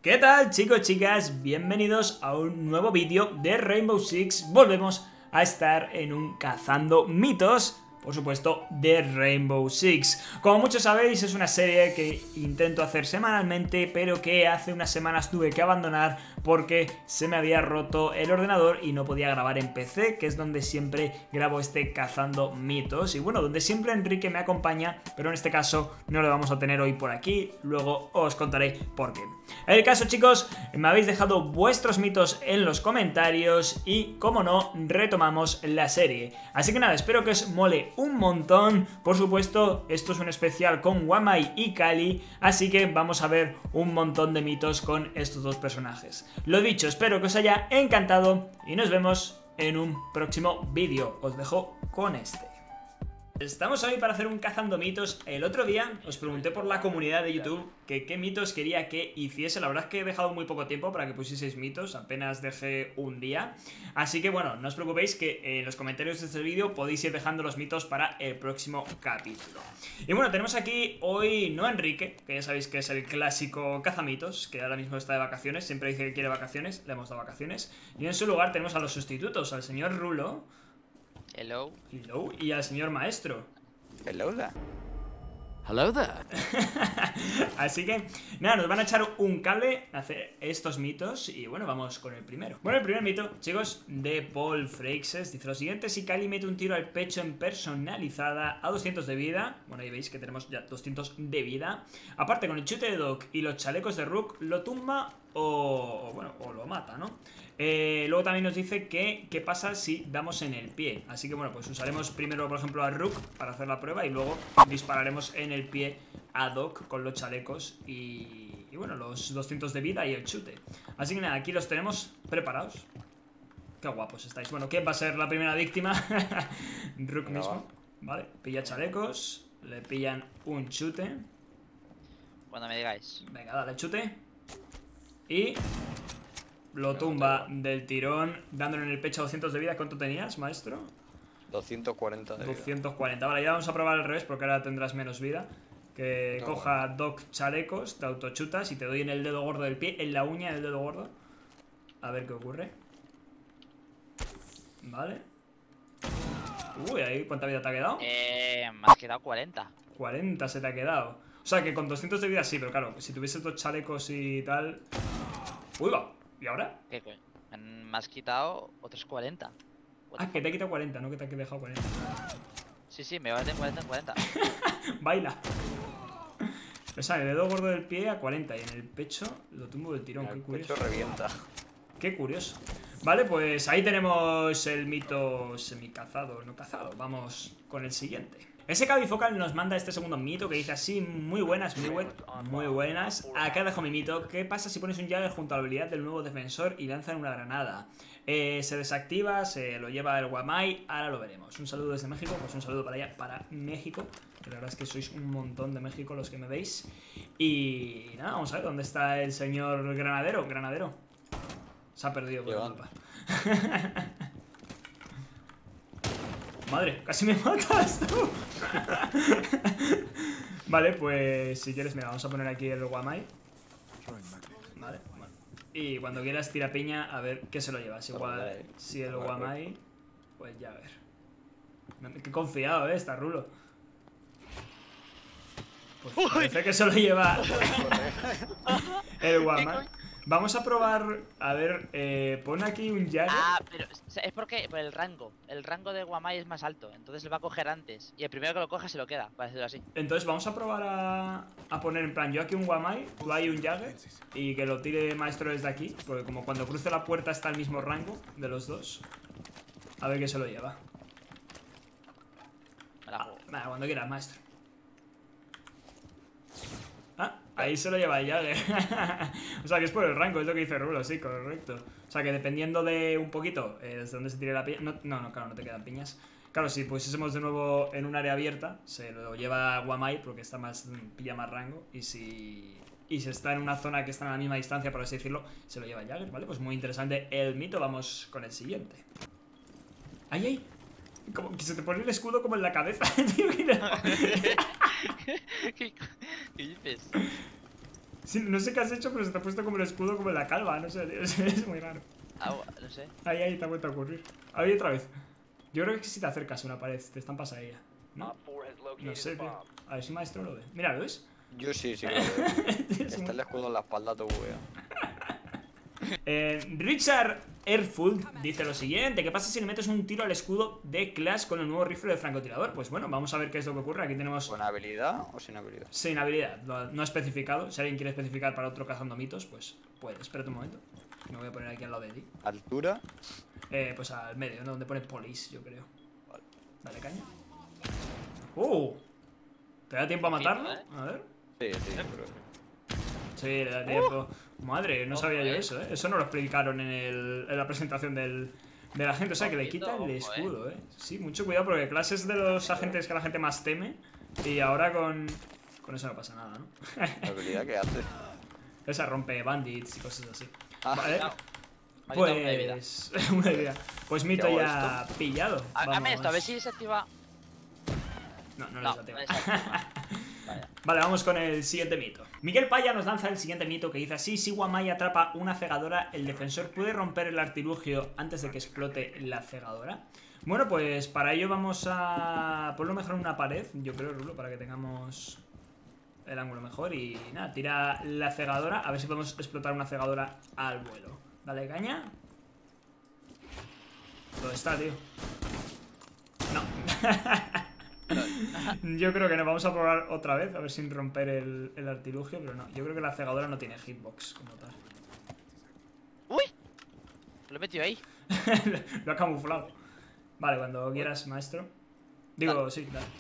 ¿Qué tal, chicos, chicas? Bienvenidos a un nuevo vídeo de Rainbow Six. Volvemos a estar en un Cazando Mitos, por supuesto, de Rainbow Six. Como muchos sabéis, es una serie que intento hacer semanalmente, pero que hace unas semanas tuve que abandonar porque se me había roto el ordenador y no podía grabar en PC, que es donde siempre grabo este Cazando Mitos. Y bueno, donde siempre Enrique me acompaña, pero en este caso no lo vamos a tener hoy por aquí, luego os contaré por qué. En el caso, chicos, me habéis dejado vuestros mitos en los comentarios y, como no, retomamos la serie. Así que nada, espero que os mole un montón. Por supuesto, esto es un especial con Wamai y Kali, así que vamos a ver un montón de mitos con estos dos personajes. Lo dicho, espero que os haya encantado y nos vemos en un próximo vídeo. Os dejo con este. Estamos hoy para hacer un Cazando Mitos. El otro día os pregunté por la comunidad de YouTube que qué mitos quería que hiciese. La verdad es que he dejado muy poco tiempo para que pusieseis mitos, apenas dejé un día. Así que bueno, no os preocupéis que en los comentarios de este vídeo podéis ir dejando los mitos para el próximo capítulo. Y bueno, tenemos aquí hoy no a Enrique, que ya sabéis que es el clásico cazamitos, que ahora mismo está de vacaciones, siempre dice que quiere vacaciones, le hemos dado vacaciones. Y en su lugar tenemos a los sustitutos, al señor Rulo. Hello. Hello. Y al señor Maestro. Hello there. Hello there. Así que, nada, nos van a echar un cable a hacer estos mitos. Y bueno, vamos con el primero. Bueno, el primer mito, chicos, de Paul Freixes, dice lo siguiente: si Kali mete un tiro al pecho en personalizada a 200 de vida, bueno, ahí veis que tenemos ya 200 de vida, aparte con el chute de Doc y los chalecos de Rook, lo tumba o lo mata, ¿no? Luego también nos dice que qué pasa si damos en el pie. Así que bueno, pues usaremos primero, por ejemplo, a Rook para hacer la prueba y luego dispararemos en el pie a Doc con los chalecos y bueno, los 200 de vida y el chute. Así que nada, aquí los tenemos preparados. Qué guapos estáis. Bueno, ¿quién va a ser la primera víctima? Rook mismo. Vale, pilla chalecos, le pillan un chute. Cuando me digáis. Venga, dale chute. Y lo tumba del tirón, dándole en el pecho a 200 de vida. ¿Cuánto tenías, maestro? 240 de vida. 240. Vale, ya vamos a probar al revés porque ahora tendrás menos vida. Que No, coja Doc chalecos, te autochutas y te doy en el dedo gordo del pie, en la uña del dedo gordo. A ver qué ocurre. Vale. Uy, ahí, ¿cuánta vida te ha quedado? Me has quedado 40. 40 se te ha quedado. O sea que con 200 de vida sí, pero claro, si tuvieses dos chalecos y tal. Uy, va. ¿Y ahora? ¿Qué coño? Me has quitado otros 40. Ah, que te ha quitado 40, no que te ha dejado 40. Sí, me va de 40 en 40. Baila. O sea, el dedo gordo del pie a 40 y en el pecho lo tumbo del tirón. El Qué curioso. pecho revienta. Qué curioso. Vale, pues ahí tenemos el mito semicazado, no cazado. Vamos con el siguiente. Ese Cabifocal nos manda este segundo mito que dice así: muy buenas, muy buenas. Acá dejo mi mito. ¿Qué pasa si pones un Jagger junto a la habilidad del nuevo defensor y lanzan una granada? Se desactiva, se lo lleva el Wamai. Ahora lo veremos. Un saludo desde México. Pues un saludo para allá, para México. Que la verdad es que sois un montón de México los que me veis. Y nada, vamos a ver dónde está el señor Granadero. Granadero. Se ha perdido por culpa. Madre, casi me matas tú. Vale, pues si quieres, mira, vamos a poner aquí el Wamai. Vale, bueno. Y cuando quieras tira piña, a ver qué se lo llevas. Igual, si el Wamai, pues ya a ver. Qué confiado, está Rulo. Pues parece que se lo lleva el Wamai. Vamos a probar, a ver, pon aquí un Jagger. Ah, pero es porque por el rango. El rango de Wamai es más alto, entonces lo va a coger antes. Y el primero que lo coja se lo queda, para decirlo así. Entonces vamos a probar a poner en plan, yo aquí un Wamai, tú ahí un Jagger, y que lo tire maestro desde aquí, porque como cuando cruce la puerta está al mismo rango de los dos. A ver qué se lo lleva. Me la juego. Nada, cuando quieras, maestro. Ah, ahí se lo lleva el Jagger. O sea que es por el rango, es lo que dice Rulo, sí, correcto. O sea que dependiendo de un poquito desde donde se tire la piña. No, claro, no te quedan piñas. Claro, si pusiésemos de nuevo en un área abierta, se lo lleva Wamai porque está más, pilla más rango. Y si está en una zona que está a la misma distancia, por así decirlo, se lo lleva el Jagger, ¿vale? Pues muy interesante el mito, vamos con el siguiente. ¡Ay! Como que se te pone el escudo como en la cabeza, tío. ¿Qué dices? Sí, no sé qué has hecho, pero se te ha puesto como el escudo como en la calva, no sé, tío. Es muy raro. Agua, no sé. Ahí te ha vuelto a ocurrir. Ahí otra vez. Yo creo que si te acercas a una pared, te estampas a ella. ¿No? No sé, tío. A ver si maestro lo ve. Mira, ¿lo ves? Yo sí, sí. Lo veo. Está el escudo en la espalda, tu wea. Richard Erfuld dice lo siguiente: ¿qué pasa si le metes un tiro al escudo de Clash con el nuevo rifle de francotirador? Pues bueno, vamos a ver qué es lo que ocurre. Aquí tenemos... ¿Con habilidad o sin habilidad? Sin habilidad, no ha especificado. Si alguien quiere especificar para otro cazando mitos, pues puede. Espérate un momento. Me voy a poner aquí al lado de ti. ¿Altura? Pues al medio, ¿no? Donde pone police, yo creo. Vale. Dale caña. ¿Te da tiempo a matarlo? A ver. Sí, sí, pero... Sí, le da tiempo. Madre, no sabía yo eso, ¿eh? Eso no lo explicaron en la presentación de la gente. O sea, que le quita el escudo, ¿eh? Sí, mucho cuidado porque Clash es de los agentes que la gente más teme. Y ahora con eso no pasa nada, ¿no? ¿La habilidad que hace? Esa rompe bandits y cosas así. Ah, Vale. Pues... Una idea. Pues Mito ¿Qué hago ya pillado. Hágame esto, a ver Vamos. si se activa. No, no No, les activa. no se activa. Vaya. Vale, vamos con el siguiente mito. Miguel Paya nos lanza el siguiente mito que dice así: si Guamai atrapa una cegadora, el defensor puede romper el artilugio antes de que explote la cegadora. Bueno, pues para ello vamos a ponerlo mejor en una pared, yo creo, Rulo, para que tengamos el ángulo mejor. Y nada, tira la cegadora, a ver si podemos explotar una cegadora al vuelo. Dale caña. ¿Dónde está, tío? No. Yo creo que no, vamos a probar otra vez, a ver sin romper el artilugio, pero no, yo creo que la cegadora no tiene hitbox como tal. ¡Uy! Lo he metido ahí. Lo ha camuflado. Vale, cuando quieras, maestro. Digo, Dale. sí, dale.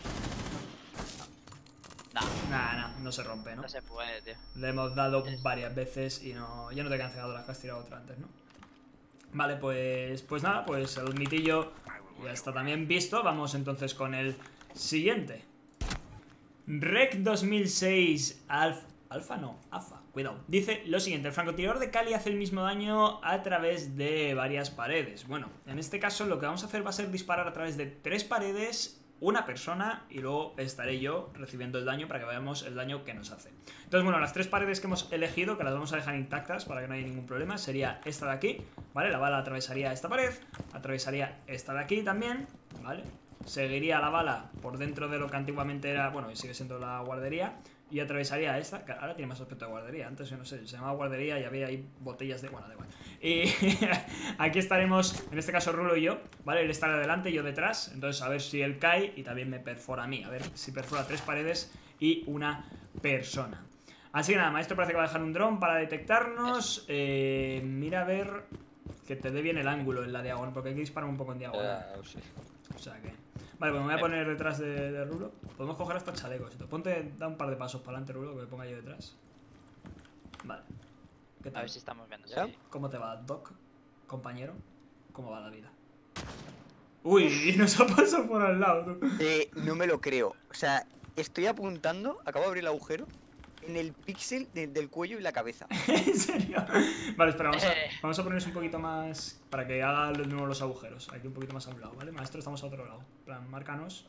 No, Nah, no se rompe, ¿no? no se puede, tío. Le hemos dado varias veces y no, ya no te quedan cegadoras, que has tirado otra antes, ¿no? Vale, pues nada, pues el mitillo ya está también visto. Vamos entonces con el siguiente. Rec 2006 Alfa no, AFA, cuidado. Dice lo siguiente: el francotirador de Cali hace el mismo daño a través de varias paredes. Bueno, en este caso lo que vamos a hacer va a ser disparar a través de 3 paredes, una persona, y luego estaré yo recibiendo el daño para que veamos el daño que nos hace. Entonces, bueno, las 3 paredes que hemos elegido, que las vamos a dejar intactas para que no haya ningún problema, sería esta de aquí, ¿vale? La bala atravesaría esta pared, atravesaría esta de aquí también, ¿vale? Seguiría la bala por dentro de lo que antiguamente era, bueno, y sigue siendo la guardería, y atravesaría esta, que ahora tiene más aspecto de guardería. Antes, yo no sé, se llamaba guardería y había ahí botellas de... Bueno, da igual. Y aquí estaremos, en este caso Rulo y yo, ¿vale? Él estará delante y yo detrás. Entonces a ver si él cae y también me perfora a mí. A ver si perfora 3 paredes y una persona. Así que nada, maestro parece que va a dejar un dron para detectarnos. Mira a ver que te dé bien el ángulo en la diagonal, porque hay que disparar un poco en diagonal. Sí. O sea que... Vale, pues me voy a poner detrás de Rulo. Podemos coger hasta chalecos. Ponte, da un par de pasos para adelante, Rulo, que me ponga yo detrás. Vale. ¿Qué A tal? ver si estamos viendo. ¿Ya? Sí. ¿Cómo te va, Doc? Compañero. ¿Cómo va la vida? Uy, y nos ha pasado por al lado, tú. No me lo creo. O sea, estoy apuntando, acabo de abrir el agujero, en el píxel del cuello y la cabeza. ¿En serio? Vale, espera, vamos a ponernos un poquito más para que haga de nuevo los agujeros. Aquí un poquito más a un lado, ¿vale? Maestro, estamos a otro lado. En plan, márcanos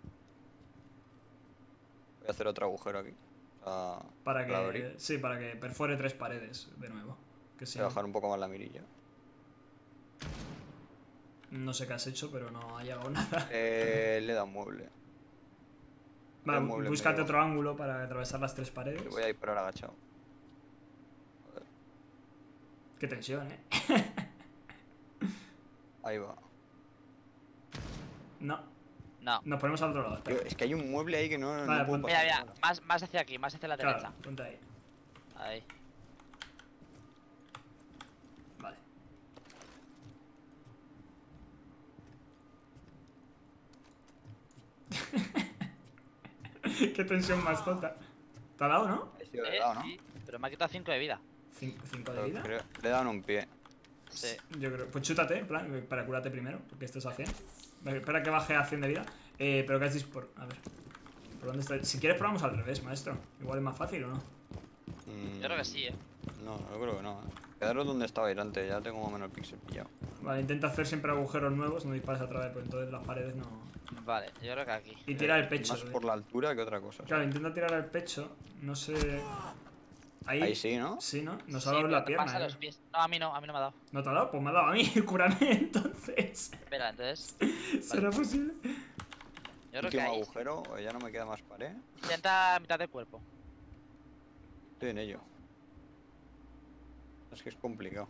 Voy a hacer otro agujero aquí. para abrir. que... Sí, para que perfore 3 paredes de nuevo. Que sí. Voy a bajar un poco más la mirilla. No sé qué has hecho, pero no ha llegado nada. Le he dado un mueble. Vale, El mueble búscate medio. otro ángulo para atravesar las 3 paredes. Le voy a disparar agachado. Qué tensión, ¿eh? Ahí va. No, No. nos ponemos al otro lado. Tío, Espera. es que hay un mueble ahí que no, Vale, no puedo pues- Mira, pasar. mira, más hacia aquí, más hacia la Claro, derecha. ponte ahí. Ahí. Vale. Qué tensión más tonta. ¿Te ha dado, no? Sí, le he dado, ¿no? Sí, pero me ha quitado 5 de vida. 5 de vida. Le he dado en un pie. Sí. Yo creo. Pues chútate, en plan, para curarte primero, porque estés a 100. Espera que baje a 100 de vida. Pero que has por. A ver. ¿Por dónde está? Si quieres, probamos al revés, maestro. Igual es más fácil, ¿o no? Yo creo que sí, No, yo creo que no. Quedaros donde estabais antes, ya tengo más o menos el pixel pillado. Vale, intenta hacer siempre agujeros nuevos, no dispares a través, pues entonces las paredes no. Vale, yo creo que aquí. Y tira el pecho. Más por la altura que otra cosa. Claro, intenta tirar al pecho. No sé. Ahí sí, ¿no? Sí, ¿no? Nos Sí, ha dado en la pero te pasa pierna, los pies. No, a mí no me ha dado. ¿No te ha dado? Pues me ha dado a mí. Cúrame, entonces. Espera, entonces. ¿Será posible? Yo creo que Último ahí. agujero, ya no me queda más pared. Intenta mitad del cuerpo. Estoy en ello. Es que es complicado.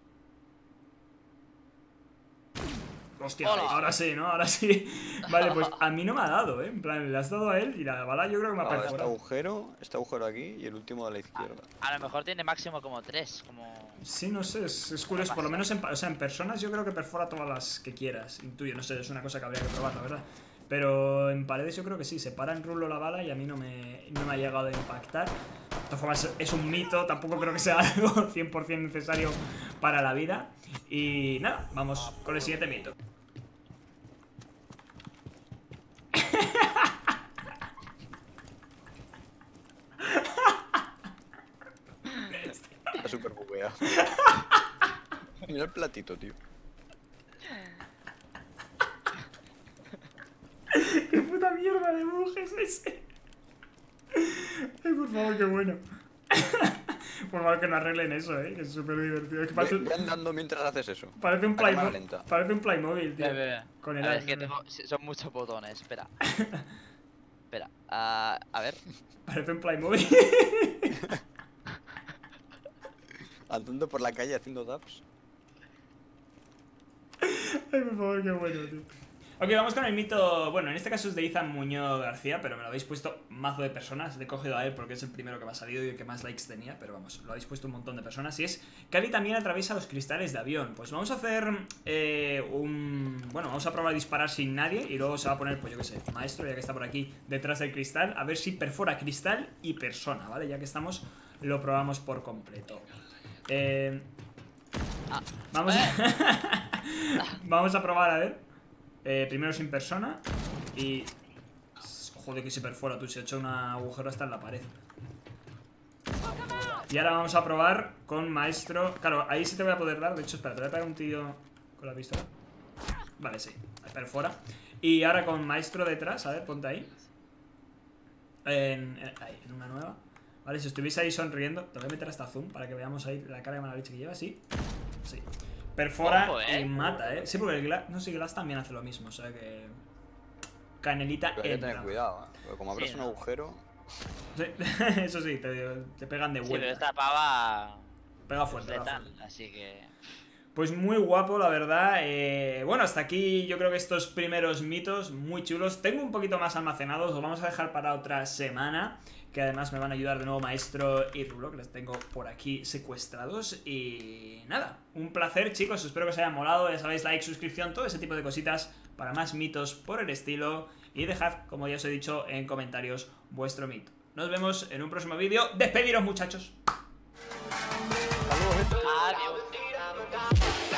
Hostia, Hola. ahora sí, ¿no? Ahora sí. Vale, pues a mí no me ha dado, ¿eh? En plan, le has dado a él y la bala yo creo que me ha Ahora, perforado. este agujero aquí y el último de la izquierda. A lo mejor tiene máximo como 3. Como. Sí, no sé, es curioso. Por lo menos o sea, en personas yo creo que perfora todas las que quieras. Intuyo, no sé, es una cosa que habría que probar, la verdad. Pero en paredes yo creo que sí, se para en rulo la bala y a mí no me ha llegado a impactar. De todas formas, es un mito, tampoco creo que sea algo 100% necesario para la vida. Y nada, vamos con el siguiente mito. Está súper bugueado. Mira el platito, tío. ¡Qué puta mierda de bug es ese! Ay, por favor, qué bueno. Por favor, que no arreglen eso, que es súper divertido. Es que Ve andando mientras haces eso. parece un A cámara Playmobil. lenta. Parece un Playmobil, tío. Ve. Con A el ver, es que aire. son muchos botones. Espera. Espera. A ver. Parece un Playmobil. Andando por la calle haciendo taps. Ay, por favor, qué bueno, tío. Ok, vamos con el mito. Bueno, en este caso es de Izan Muñoz García, pero me lo habéis puesto mazo de personas. Le he cogido a él porque es el primero que me ha salido y el que más likes tenía, pero vamos, lo habéis puesto un montón de personas. Y es: Cali también atraviesa los cristales de avión. Pues vamos a hacer Bueno, vamos a probar a disparar sin nadie y luego se va a poner, pues yo qué sé, Maestro, ya que está por aquí detrás del cristal, a ver si perfora cristal y persona, ¿vale? Ya que estamos, lo probamos por completo. Vamos a... Vamos a probar, a ver. Primero sin persona. Y... Joder, que se perfora, tú. Se ha hecho un agujero hasta en la pared. Y ahora vamos a probar con Maestro. Claro, ahí sí te voy a poder dar. De hecho, espera, te voy a pegar un tiro con la pistola. Vale, sí, perfora. Y ahora con Maestro detrás, a ver, ponte ahí. En una nueva. Vale, si estuviese ahí sonriendo. Te voy a meter hasta zoom para que veamos ahí la cara de mala leche que lleva, sí. Sí. Perfora Ojo, y mata, Sí, porque el Glass, no sé, Glass también hace lo mismo, o sea que... Canelita Pero hay que tener entra. cuidado, porque como abres Sí, un ¿no? agujero. Sí, eso sí, te pegan de Sí, pero vuelta. esta pava. Pega Es fuerte, pega letal, fuerte. así que. Pues muy guapo, la verdad. Bueno, hasta aquí yo creo que estos primeros mitos muy chulos. Tengo un poquito más almacenados, los vamos a dejar para otra semana. Que además me van a ayudar de nuevo Maestro y Rulo, que les tengo por aquí secuestrados. Y nada, un placer, chicos. Espero que os haya molado. Ya sabéis, like, suscripción, todo ese tipo de cositas para más mitos por el estilo. Y dejad, como ya os he dicho, en comentarios vuestro mito. Nos vemos en un próximo vídeo. Despediros, muchachos. Adiós.